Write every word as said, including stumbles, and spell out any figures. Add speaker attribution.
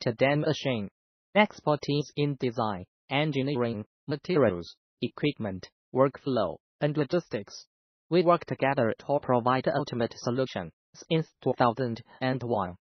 Speaker 1: to the machine. Expertise in design, engineering, materials, equipment, workflow, and logistics. We work together to provide the ultimate solution since two thousand one.